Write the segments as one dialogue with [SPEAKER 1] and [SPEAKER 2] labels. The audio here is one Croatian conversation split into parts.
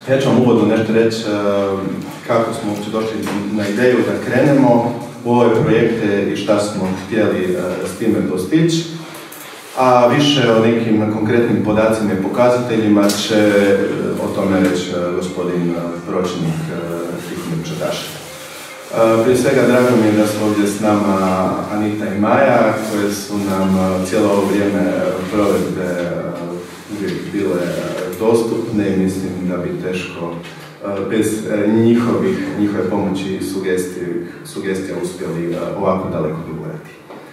[SPEAKER 1] Ja ću vam uvodno nešto reći kako smo uopće došli na ideju da krenemo u ove projekte i šta smo htjeli s time postići. A više o nekim konkretnim podacima i pokazateljima će o tome reći gospodin pročelnik Tihomir Čadaš. Prije svega drago mi je da su ovdje s nama Anita i Maja, koje su nam cijelo ovo vrijeme provedbe uvijek bile dostupne i mislim da bi teško bez njihove pomoći i sugestija uspjeli ovako daleko dogledati.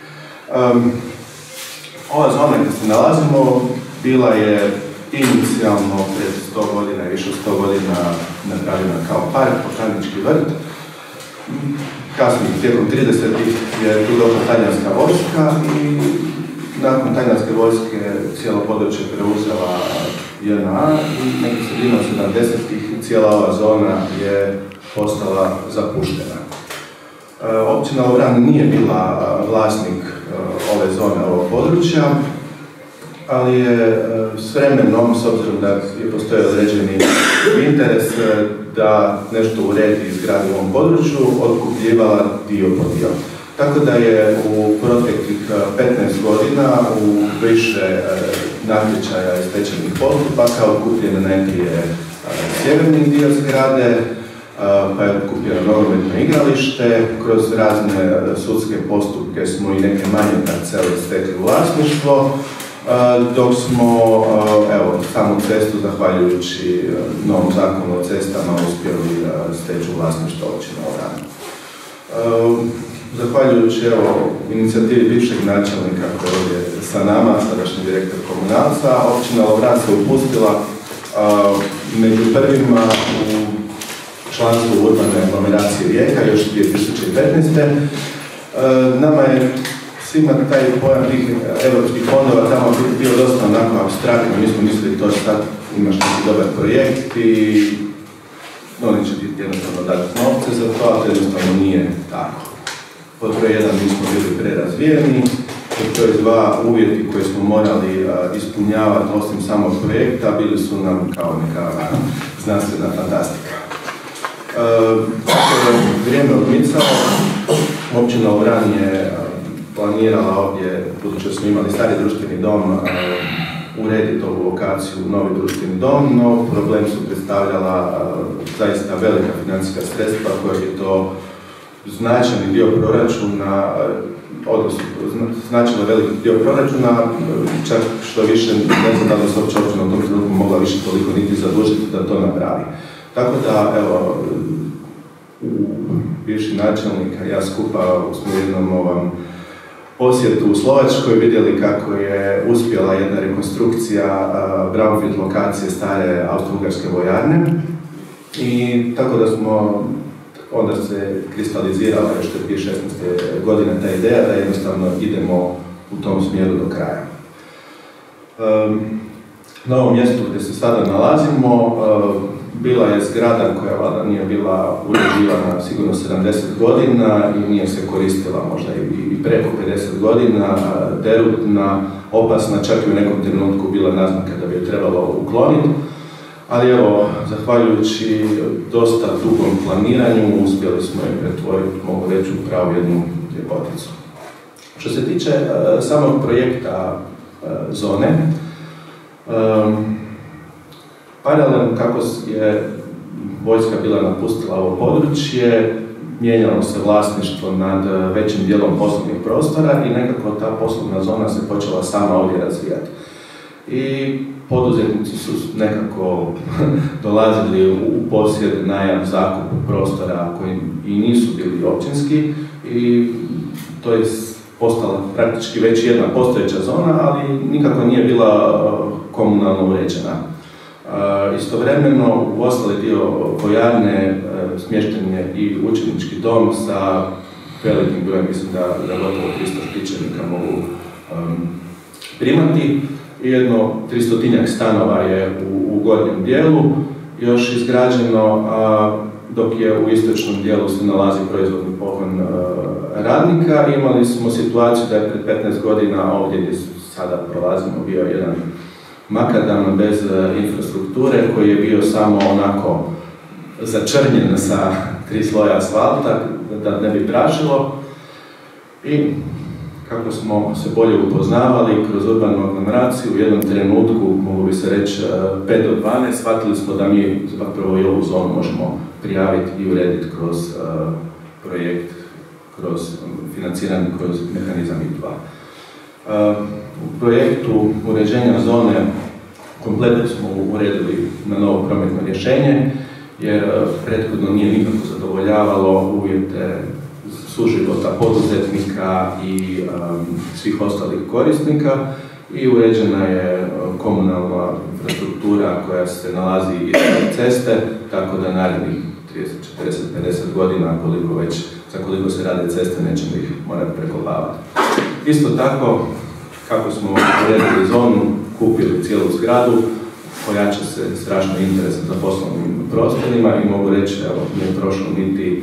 [SPEAKER 1] Ova zona gdje se nalazimo bila je inicijalno pred 100 godina i više od 100 godina napravljena kao park, botanički vrt. Kasnije, tijekom 30-ih je tu došla talijanska vojska i nakon talijanske vojske cijelo područje preuzela JNA i nekih sredinom 70-ih cijela ova zona je postala zapuštena. Općina Lovran nije bila vlasnik ove zone, ovog područja, ali je s vremenom, s obzirom da je postojao određeni interes da nešto uredi i izgradi u ovom području, otkupljivala dio po dio. Tako da je u proteklih 15 godina u više natječaja i stečajnih postupaka otkupljeno najprije sjeverni dio zgrade, pa je otkupljeno nogometno igralište. Kroz razne sudske postupke smo i neke manje parcele stekli u vlasništvo, dok smo samu cestu, zahvaljujući novom zakonu o cestama, uspjeli steći u vlasništvo općine Lovran. Zahvaljujući inicijativi bivšeg načelnika koji je ovdje sa nama, sadašnji direktor Komunalca, općina Lovran se upustila među prvima u članstvu urbane aglomeracije Rijeka još 2015. Nama je svima taj pojam tih evropskih fondova tamo bio dosta onako abstraktno. Mi smo mislili to sad imaš neki dobar projekt i oni će ti jednostavno dati novce za to, a to jednostavno nije tako. Pod broj 1 mi smo bili prerazvijeni, pod broj 2 uvjeti koje smo morali ispunjavati osim samog projekta bili su nam kao neka znanstvena fantastika. Kako je vrijeme odmicalo, općina Lovran je planirala ovdje, budući da smo imali stari društveni dom, urediti ovu lokaciju u novi društveni dom, no problem su predstavljala zaista velika financijska sredstva koja je to značajni dio proračuna, odnosno značajno veliki dio proračuna, čak što više ne znam da li se uopće općina u tom trenutku mogla više toliko niti zadužiti da to napravi. Tako da, evo, bivši načelnik, ja skupa smo jednom posjetu u Slovačkoj vidjeli kako je uspjela jedna rekonstrukcija brownfield lokacije stare austro-ugarske vojarne i tako da smo onda se kristalizirala još 2016. godine ta ideja da jednostavno idemo u tom smjeru do kraja. Na ovom mjestu gdje se sada nalazimo bila je zgrada koja valjda nije bila uređivana sigurno 70 godina i nije se koristila možda i preko 50 godina, derutna, opasna, čak i u nekom trenutku bila naznaka da bi je trebalo ukloniti. Ali evo, zahvaljujući dosta dugom planiranju, uspjeli smo je pretvoriti, mogu reći, u pravu jednu ljepoticu. Što se tiče samog projekta zone, paralelno kako je vojska bila napustila ovo područje, mijenjalo se vlasništvo nad većim dijelom poslovnih prostora i nekako ta poslovna zona se počela sama ovdje razvijati. I poduzetnici su nekako dolazili u posjed, najam, zakup prostora koji i nisu bili općinski i to je postala praktički već jedna postojeća zona, ali nikako nije bila komunalno uređena. Istovremeno u ostali dio vojarne smješten je i učenički dom sa velikim brojem, mislim da gotovo 300 štićenika mogu primati. Jedno 300-tinjak stanova je u gornjem dijelu još izgrađeno, dok je u istočnom dijelu se nalazi proizvodni pogon radnika. Imali smo situaciju da je pred 15 godina ovdje gdje sada prolazimo bio jedan makadama bez infrastrukture, koji je bio samo onako začrnjen sa 3 sloja asfalta da ne bi prašilo. I kako smo se bolje upoznavali kroz urbanu aglomeraciju, u jednom trenutku, mogu bi se reći 5 do 12, shvatili smo da mi zapravo i ovu zonu možemo prijaviti i urediti kroz projekt, kroz financiranje, kroz mehanizam IPA. U projektu uređenja zone kompletno smo uredili na novo prometno rješenje, jer prethodno nije nikako zadovoljavalo uvjete suživota poduzetnika i svih ostalih korisnika i uređena je komunalna infrastruktura koja se nalazi ispred ceste, tako da narednih 30, 40, 50 godina, za koliko se rade ceste, nećemo ih morati prekopavati. Isto tako, kako smo uredili zonu, kupili cijelu zgradu, pojača se strašno interes za poslovnim prostorima i mogu reći, evo, nije prošlo niti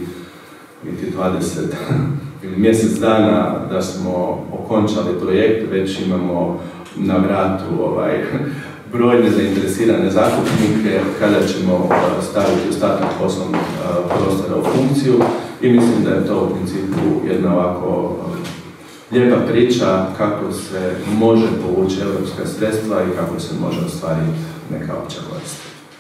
[SPEAKER 1] 20 ili mjesec dana da smo okončali projekt, već imamo na vratu brojne zainteresirane zakupnike kada ćemo staviti ostatak poslovnog prostora u funkciju i mislim da je to u principu jedna ovako lijepa priča kako se može povući europska sredstva i kako se može ostvariti neka opća korist.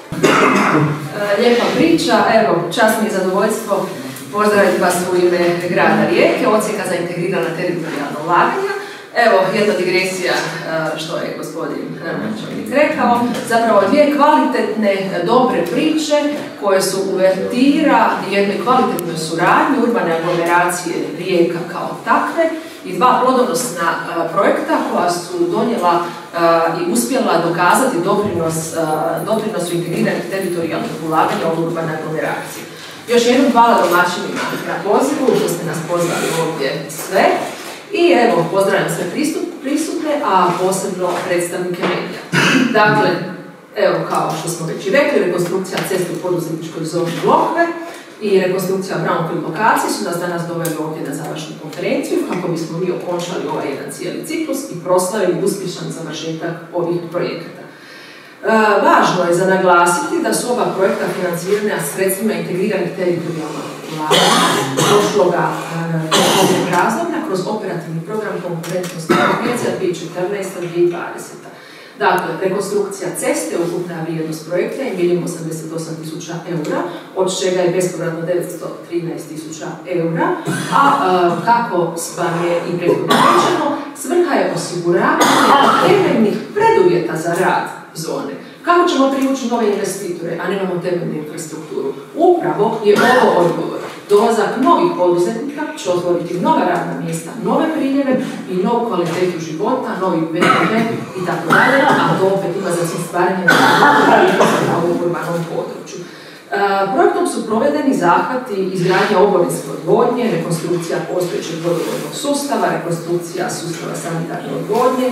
[SPEAKER 2] Lijepa priča, evo, čast mi je zadovoljstvo pozdraviti vas u ime grada Rijeke, odsjeka za integrirana teritorijalna ulaganja. Evo, jedna digresija što je gospodin načelnik rekao, zapravo 2 kvalitetne, dobre priče koje su uvertira jednoj kvalitetnoj suradnji urbane aglomeracije Rijeka kao takve i 2 plodonosna projekta koja su donijela i uspjela dokazati doprinosu integriranih teritorijalnih ulaganja u urbane aglomeracije. Još jednom hvala domaćinima na pozivu što ste nas pozvali ovdje sve. I evo, pozdravljam sve prisutne, a posebno predstavnike medija. Dakle, evo, kao što smo već i rekli, rekonstrukcija ceste u poduzetničkoj zoni Lokve i rekonstrukcija brownfield lokacije su nas danas doveli ovdje na završnu konferenciju kako bismo mi okončali ovaj jedan cijeli ciklus i proslavili uspješan završetak ovih projekata. Važno je za naglasiti da su ova projekta financirana sredstvima integriranih teritorijalnih ulaganja prošloga razdoblja kroz operativni program konkurentnosti konkurencija 2014-2020. Dakle, rekonstrukcija ceste, ukupna vrijednost projekta je 1.088.000 eura, od čega je bespovratno 913.000 eura, a kako vam je i prethodno rečeno, svrha je osiguravanje temeljnih preduvjeta za rad zone. Kako ćemo privući nove investitore, a nemamo temeljnu infrastrukturu? Upravo je ovo odgovor. Dolazak novih poduzetnika će otvoriti nova radna mjesta, nove priljeve i novu kvalitetu života, novi BDP i tako dalje, a to opet ima za cilj stvaranje na ovom urbanom području. Projektom su provedeni zahvati izgradnja oborinske odvodnje, rekonstrukcija postojećeg vodovodnog sustava, rekonstrukcija sustava sanitarne odvodnje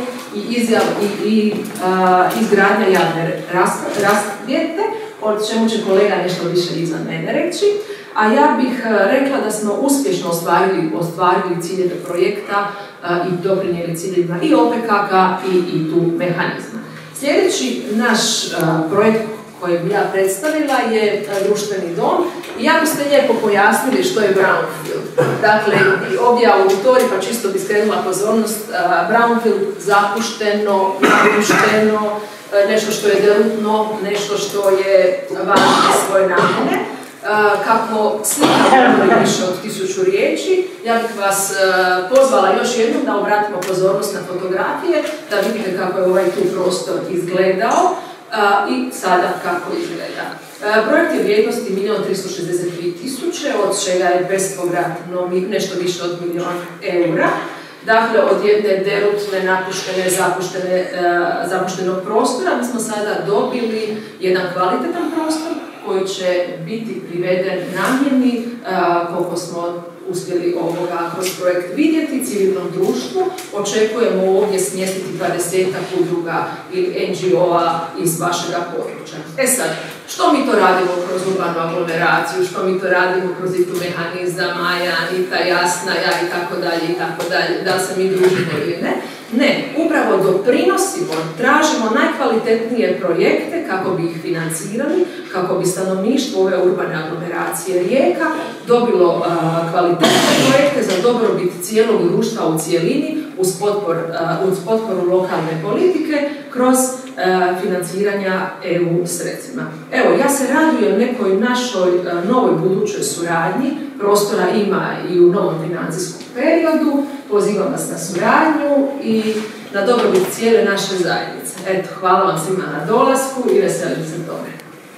[SPEAKER 2] i izgradnja javne rasvjete, o čemu će kolega nešto više iza mene reći. A ja bih rekla da smo uspješno ostvarili ciljeve projekta i doprinijeli ciljevima i OPKK i tu mehanizma. Sljedeći naš projekt koji bi ja predstavila je društveni dom i jako ste lijepo pojasnili što je brownfield. Dakle, ovdje je auditorij, pa čisto bi skrenula pozornost, brownfield zapušteno, napušteno, nešto što je derutno, nešto što je važno svoje namjene. Kako slika govori više od 1000 riječi, ja bih vas pozvala još jednom da obratimo pozornost na fotografije, da vidite kako je ovaj tu prostor izgledao i sada kako izgleda. Projekt je vrijednosti 1.363.000, od čega je bespovratno nešto više od 1.000.000 eura. Dakle, od jedne derutne, napuštene, zapuštenog prostora mi smo sada dobili jedan kvalitetan prostor koji će biti priveden namjeni, koliko smo uspjeli ovoga kroz projekt vidjeti, civilnom društvu. Očekujemo ovdje smjestiti 20-ak udruga ili NGO-a iz vašega područja. E sad, što mi to radimo kroz urbanu aglomeraciju, što mi to radimo kroz ITU mehanizam, Maja, Anita, Jasna, ja i tako dalje, da se mi družimo ili ne. Ne, upravo doprinosimo, tražimo najkvalitetnije projekte kako bi ih financirali, kako bi stanovništvo ove urbane aglomeracije Rijeka dobilo kvalitetne projekte za dobrobit cijelog društva u cijelini uz potporu lokalne politike kroz financiranja EU sredstvima. Evo, ja se radujem nekoj našoj novoj budućoj suradnji, prostora ima i u novom financijskom periodu, pozivam vas na suradnju i na dobrobit cijele naše zajednice. Eto, hvala vam svima na dolasku i veselim se tome.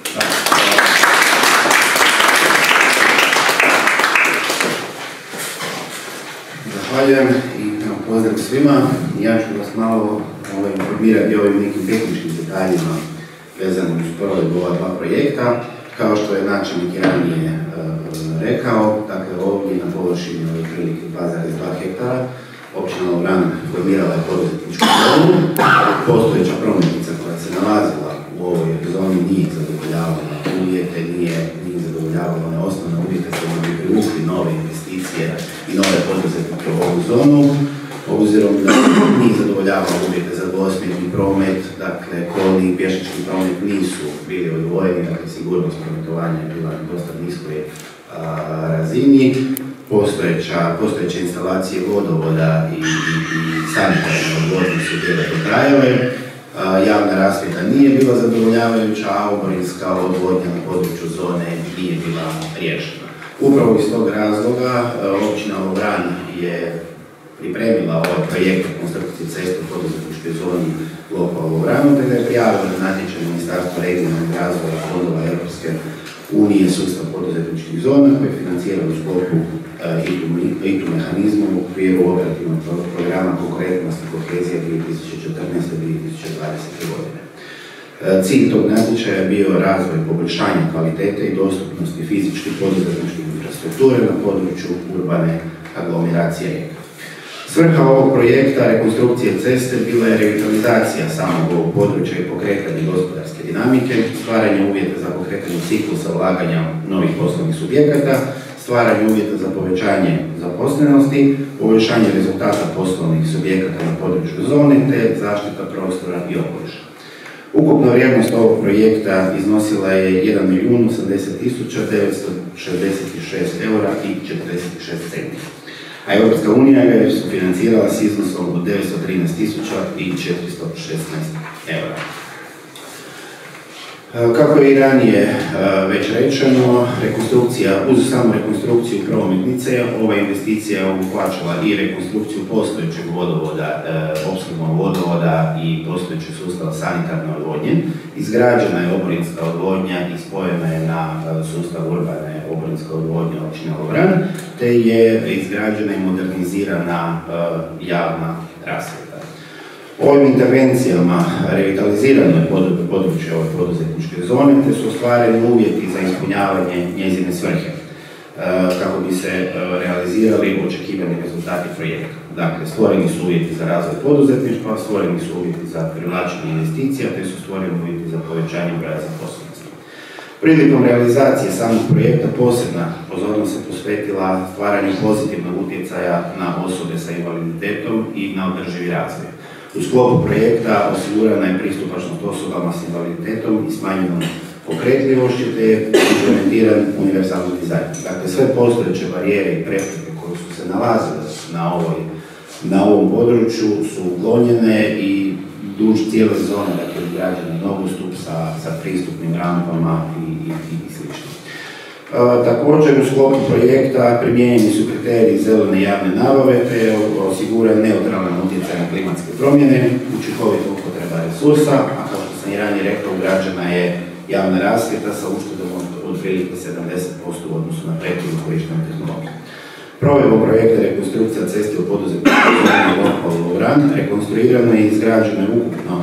[SPEAKER 3] Zahvaljujem i pozdrav svima. Ja ću vas malo informirati o ovim nekim tehničkim detaljima vezanim uz provedbu ova dva projekta. Kao što je načelnik ranije rekao, dakle ovdje na površini od prilike 2,2 hektara općina Lovran formirala je poduzetničku zonu. Postojeća prometnica koja se nalazila u ovoj zoni nije zadovoljavala uvjete, nije zadovoljavala one osnovne uvjete koje bi privukli nove investicije i nove poduzetnike u ovu zonu. Obzirom da nije zadovoljavao uvjete za dvosmjerni promet, dakle kolni i pješački promet nisu bili odvojeni, dakle sigurnost prometovanja je bila na dosta niskoj razini. Postojeće instalacije vodovoda i sanitarne odvodnje su bile dotrajale. Javna rasvjeta nije bila zadovoljavajuća, a oborinska odvodnja na području zone nije bila riješena. Upravo iz tog razloga općina Lovran je pripremila ovaj projekt konstrukcije ceste u poduzetničkoj zoni Lokva Lovranu, te ga je prijavila na natječaj Ministarstva regionalnog razvoja fondova Europske unije sustav poduzetničkih zona koji je financiran u sklopu ITU mehanizma u okviru operativnog programa Konkurentnost i kohezija 2014-2020. godine. Cilj tog natječaja je bio razvoj poboljšanja kvalitete i dostupnosti fizičke poduzetničke infrastrukture na području urbane aglomeracije Rijeka. Svrha ovog projekta rekonstrukcije ceste bila je revitalizacija samog ovog područja i pokretanje gospodarske dinamike, stvaranje uvjeta za pokretanje ciklusa ulaganja novih poslovnih subjekata, stvaranje uvjeta za povećanje zaposlenosti, poboljšanje rezultata poslovnih subjekata na području zone te zaštita prostora i okoliša. Ukupna vrijednost ovog projekta iznosila je 1.080.966 eura i 46 centi. A Europska unija ga je sufinancirala s iznosom od 913.416 eura. Kako je i ranije već rečeno, uz samu rekonstrukciju prometnice, ova investicija je obuhvaćala i rekonstrukciju postojećeg vodovoda, opskrbnog vodovoda i postojećeg sustava sanitarne odvodnje. Izgrađena je oborinska odvodnja i spojena je na sustav urbane oborinske odvodnje općine Lovran, te je izgrađena i modernizirana javna rasvjeta. Ovim intervencijama revitalizirano je područje ove poduzetničke zone, te su ostvareni uvjeti za ispunjavanje njezine svrhe, kako bi se realizirali očekivani rezultati projekta. Dakle, stvoreni su uvjeti za razvoj poduzetništva, stvoreni su uvjeti za privlačenje investicija, te su stvoreni uvjeti za povećanje broja zaposlenosti. Prilikom realizacije samog projekta posebna pozornost se posvetila stvaranju pozitivnog utjecaja na osobe sa invaliditetom i na održivi razvoj. U sklopu projekta osigurana je pristupačnost osobama s invaliditetom i smanjenom pokretljivošću, te je implementiran univerzalni dizajn. Dakle, sve postojeće barijere i prepreke koje su se nalazile na ovom području su uklonjene i duž cijele zone, dakle, izgrađen nogostup sa pristupnim rampama i sl. Također, u sklopu projekta primijenjeni su kriteriji zelene javne nabave, te je osiguran neutralan utjecaj na klimatske promjene, učinkovita upotreba resursa, a kao što sam i ranije rekao, ugrađena je javna rasvjeta sa uštedom od otprilike 70% u odnosu na prethodnu korištenu tehnologiju. Provedbom projekta rekonstrukcija ceste u poduzetničkoj zoni Lokva Lovran rekonstruirano i izgrađeno je ukupno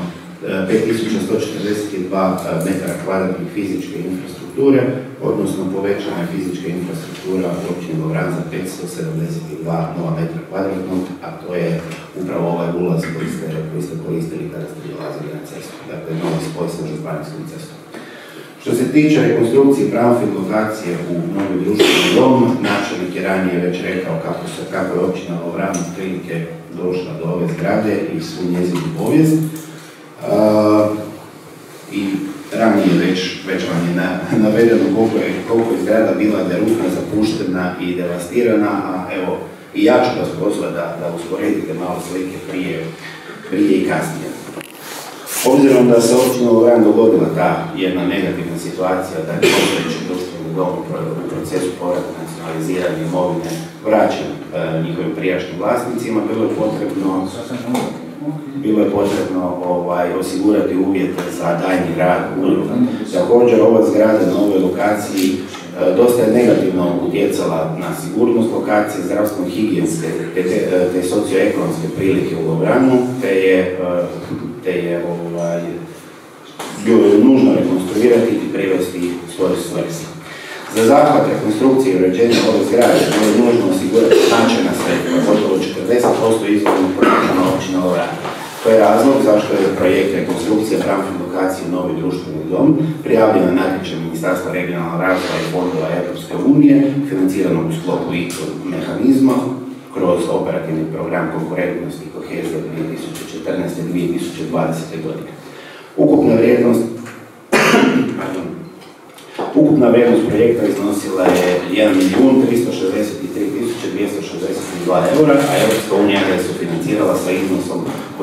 [SPEAKER 3] 5142 metara kvadratnih fizičke infrastrukture, odnosno povećana je fizička infrastruktura u općini Lovran za 572 nova metra kvadratnog, a to je upravo ovaj ulaz koji ste koristili kada ste dolazili na cestu, dakle novi spoj sa županijskom cestom. Što Što se tiče rekonstrukcije brownfield lokacije u novi društveni dom, načelnik je ranije već rekao kako je općina Lovran otprilike došla do ove zgrade i svu njezinu povijest. I ranije već vam je navedeno koliko je zgrada bila derutna, zapuštena i devastirana, a evo i ja ću vas pozvati da usporedite malo slike prije i kasnije. Obzirom da se općina Lovran dogodila ta jedna negativna situacija da je postojeći društveni dom u procesu povrata nacionalizirane imovine vraćen njihovim prijašnjim vlasnicima, bilo je potrebno osigurati uvjete za daljnji rad udruga. Također, ova zgrada na ovoj lokaciji dosta je negativno utjecala na sigurnost lokacije, zdravstveno-higijenske te socioekonomske prilike u Lovranu, te je bilo nužno rekonstruirati i privesti svoj svrsi. Za zahvat rekonstrukcije i uređenja ove zgrade bilo je nužno osigurati značajna sredstva, gotovo 40% izvornog proračuna općine Lovran. To je razlog zašto je projekt rekonstrukcije brownfield lokacije Novi društveni dom prijavljen na natječaj Ministarstva regionalnog razvoja i fondova Europske unije, financiranog u sklopu IPA mehanizma kroz operativni program konkurentnosti i kohezije 2014-2020. godine. Ukupna vrijednost projekta iznosila je 1.363.262 eura, a Europska unija ga je sufinancirala sa iznosom od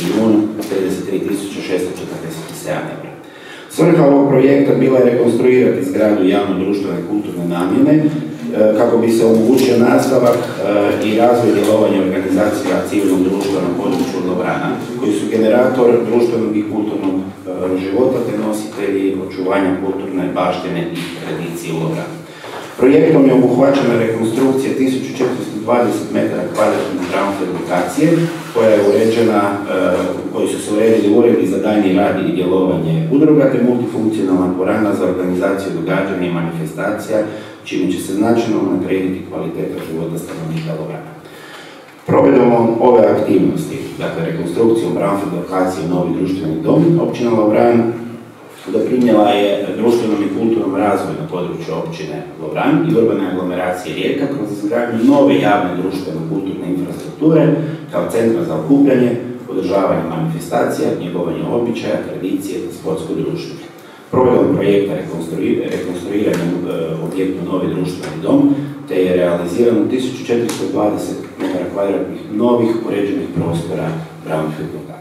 [SPEAKER 3] 1.033.647 eura. Svrha ovog projekta bila je rekonstruirati zgradu javno-društvene kulturne namjene kako bi se omogućio nastavak i razvoj djelovanja organizacija civilnog društva na području Lovrana, koji su generator društvenog i kulturnog života te nositelji očuvanja kulturne baštine i tradicije u Lovranu. Projektom je obuhvaćena rekonstrukcija 1420 m2 brownfield lokacije, koja je uređena, koji su se uredili uredi za daljnji rad i djelovanje udruga, te multifunkcionalna dvorana za organizaciju događanja i manifestacija, čime će se značajno unaprijediti kvaliteta života stanovnika Lovrana. Provedbom ove aktivnosti, dakle rekonstrukcijom brownfield lokacije Novi društveni dom, općina Lovran doprinijela je društvenom i kulturnom razvoju na području općine Lovran i urbane aglomeracije Rijeka kroz izgradnju nove javne društvene kulturne infrastrukture kao centra za okupljanje, održavanje manifestacija, njegovanje običaja, tradicije i sportsko društvo. Provedbom projekta rekonstruiranjem objektu Novi društveni dom, te je realizirano 1420 m2 novih uređenih prostora brownfield lokacija.